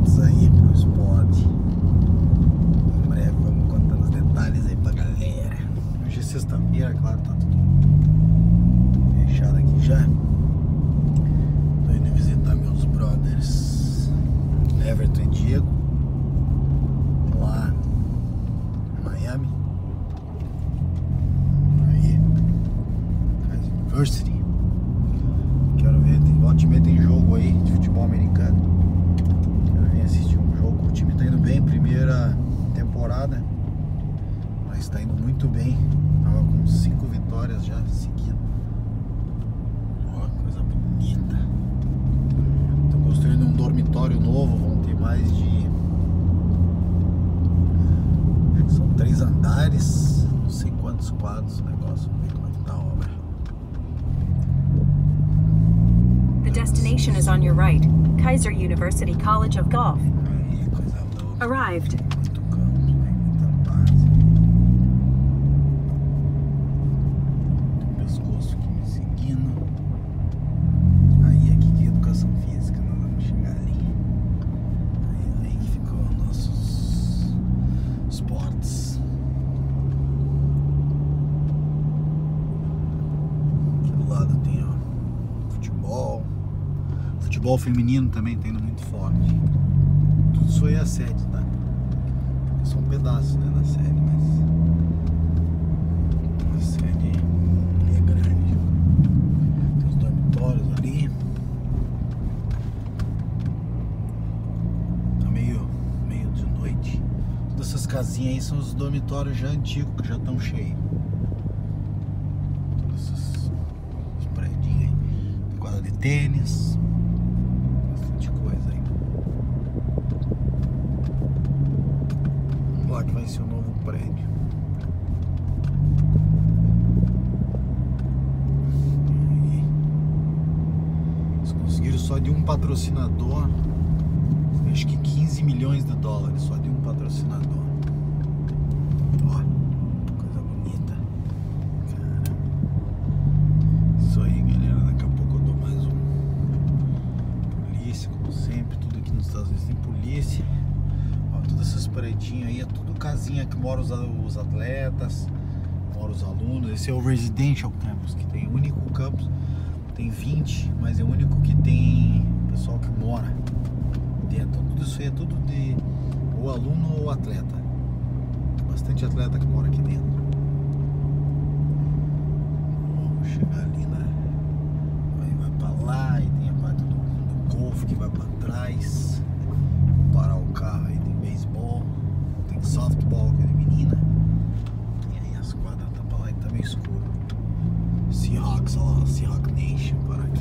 eventos aí pro esporte. Em breve vamos contando os detalhes aí pra galera. Hoje é sexta-feira, claro, tá tudo fechado aqui já. Tô indo visitar meus brothers Everton e Diego lá em Miami. Aí, Keiser University. Quero ver, volta e meia tem jogo aí de futebol americano. Quero vir assistir um jogo. O time tá indo bem, primeira temporada, mas tá indo muito bem. Tava com 5 vitórias já seguidas. Ó, coisa bonita. Estão construindo um dormitório novo, vão ter mais de... acho que são 3 andares, não sei quantos quadros o negócio. Vamos ver como é que tá a obra. The destination is on your right. Keiser University College of Golf. Aí, coisa louca. Arrived. Muito campo, muita base. Tem um pescoço aqui me seguindo. Aí aqui que é educação física, nós vamos chegar ali. Aí que ficou nossos esportes. Aqui do lado tem, ó, futebol. Futebol feminino também tá indo muito forte. Tudo isso aí é a sede, tá? São pedaços, né, da série, mas a série é grande. Tem os dormitórios ali. Tá meio de noite. Todas essas casinhas aí são os dormitórios já antigos, que já estão cheios. Todos esses prédios aí. Tem quadra de tênis. Bastante coisa aí. Lá que vai ser o novo prédio. Aí. Eles conseguiram só de um patrocinador, acho que 15 milhões de dólares só de um patrocinador. Ó, coisa bonita. Cara. Isso aí, galera. Daqui a pouco eu dou mais um. Polícia, como sempre. Tudo aqui nos Estados Unidos tem polícia. Todas essas paredinhas aí é tudo casinha que moram os atletas, moram os alunos. Esse é o Residential Campus, que tem o único campus, tem 20, mas é o único que tem pessoal que mora dentro. Então, tudo isso aí é tudo de ou aluno ou atleta. Tem bastante atleta que mora aqui dentro. Vamos chegar ali, né? Aí vai pra lá e tem a parte do golfe que vai pra trás. Parar o carro aí, tem beisebol, tem softball, que é de menina. E aí as quadras tá pra lá e tá meio escuro. Seahawks, olha lá, Seahawk Nation, para aqui.